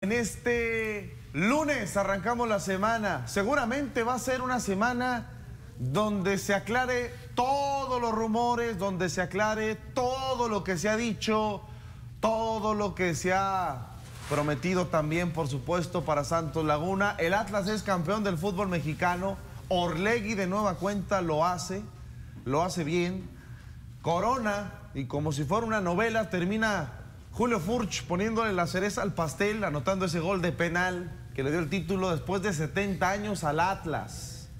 En este lunes arrancamos la semana. Seguramente va a ser una semana donde se aclare todos los rumores, donde se aclare todo lo que se ha dicho, todo lo que se ha prometido también, por supuesto, para Santos Laguna. El Atlas es campeón del fútbol mexicano. Orlegui de nueva cuenta lo hace bien. Corona, y como si fuera una novela, termina Julio Furch poniéndole la cereza al pastel, anotando ese gol de penal que le dio el título después de 70 años al Atlas.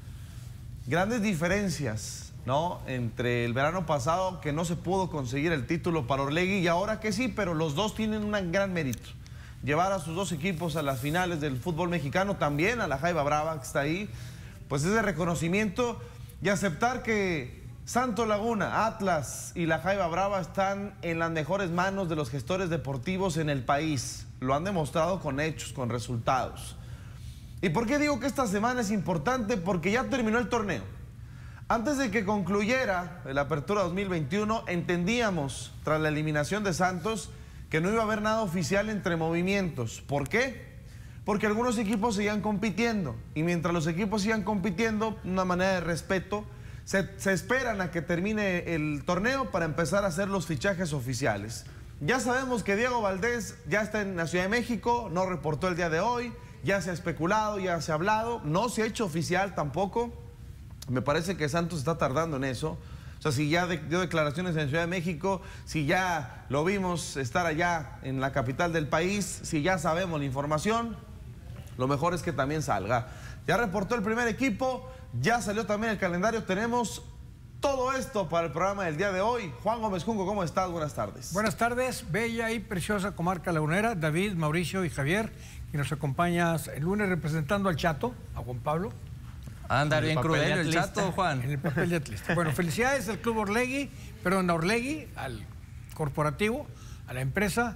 Grandes diferencias, ¿no?, entre el verano pasado, que no se pudo conseguir el título para Orlegui, y ahora que sí, pero los dos tienen un gran mérito. Llevar a sus dos equipos a las finales del fútbol mexicano, también a la Jaiba Brava que está ahí, pues es de reconocimiento, y aceptar que Santos Laguna, Atlas y la Jaiba Brava están en las mejores manos de los gestores deportivos en el país. Lo han demostrado con hechos, con resultados. ¿Y por qué digo que esta semana es importante? Porque ya terminó el torneo. Antes de que concluyera la apertura 2021, entendíamos, tras la eliminación de Santos, que no iba a haber nada oficial entre movimientos. ¿Por qué? Porque algunos equipos seguían compitiendo. Y mientras los equipos sigan compitiendo, una manera de respeto, se esperan a que termine el torneo para empezar a hacer los fichajes oficiales. Ya sabemos que Diego Valdés ya está en la Ciudad de México, no reportó el día de hoy, ya se ha especulado, ya se ha hablado, no se ha hecho oficial tampoco. Me parece que Santos está tardando en eso. O sea, si ya dio declaraciones en Ciudad de México, si ya lo vimos estar allá en la capital del país, si ya sabemos la información, lo mejor es que también salga. Ya reportó el primer equipo, ya salió también el calendario. Tenemos todo esto para el programa del día de hoy. Juan Gómez Junco, ¿cómo estás? Buenas tardes. Buenas tardes, bella y preciosa comarca lagunera. David, Mauricio y Javier, que nos acompañas el lunes representando al Chato, a Juan Pablo. Andar bien crudel el Chato, Juan. En el papel de atlista. Bueno, felicidades al Club Orlegui, perdón, a Orlegui, al corporativo, a la empresa.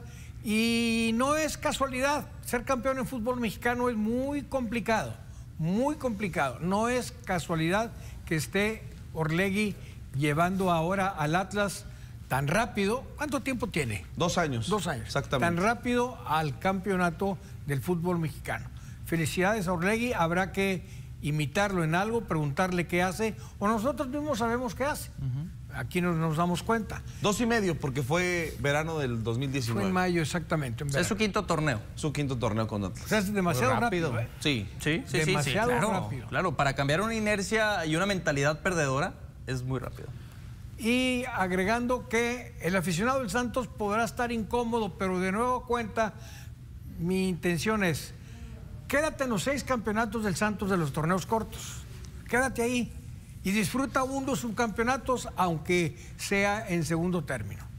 Y no es casualidad, ser campeón en fútbol mexicano es muy complicado, muy complicado. No es casualidad que esté Orlegui llevando ahora al Atlas tan rápido. ¿Cuánto tiempo tiene? 2 años. 2 años. Exactamente. Tan rápido al campeonato del fútbol mexicano. Felicidades a Orlegui, habrá que imitarlo en algo, preguntarle qué hace, o nosotros mismos sabemos qué hace. Aquí nos damos cuenta. 2,5, porque fue verano del 2019. Fue en mayo, exactamente. Es su quinto torneo. Su quinto torneo con Atlas. O sea, es demasiado rápido. Sí. Demasiado claro, rápido. claro, para cambiar una inercia y una mentalidad perdedora es muy rápido. Y agregando que el aficionado del Santos podrá estar incómodo, pero de nuevo cuenta, mi intención es, quédate en los 6 campeonatos del Santos de los torneos cortos. Quédate ahí y disfruta uno de sus campeonatos, aunque sea en segundo término.